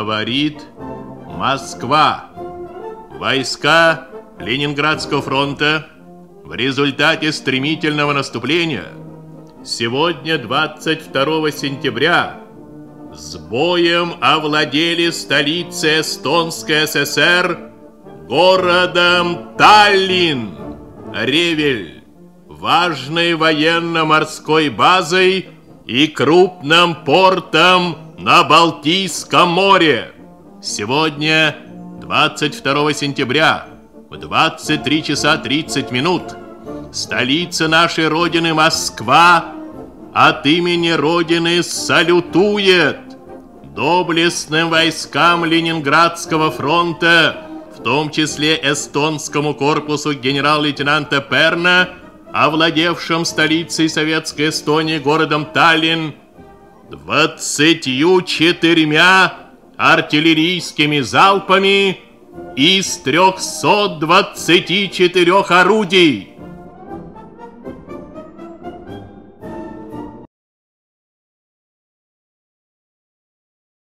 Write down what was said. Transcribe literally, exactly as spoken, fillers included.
Говорит Москва. Войска Ленинградского фронта в результате стремительного наступления сегодня, двадцать второго сентября, с боем овладели столицей Эстонской ССР, городом Таллин, Ревель, важной военно-морской базой и крупным портом на Балтийском море. Сегодня, двадцать второго сентября, в двадцать три часа тридцать минут, столица нашей Родины Москва от имени Родины салютует доблестным войскам Ленинградского фронта, в том числе эстонскому корпусу генерал-лейтенанта Перна, овладевшим столицей Советской Эстонии, городом Таллин, двадцатью четырьмя артиллерийскими залпами из трехсот двадцати четырёх орудий.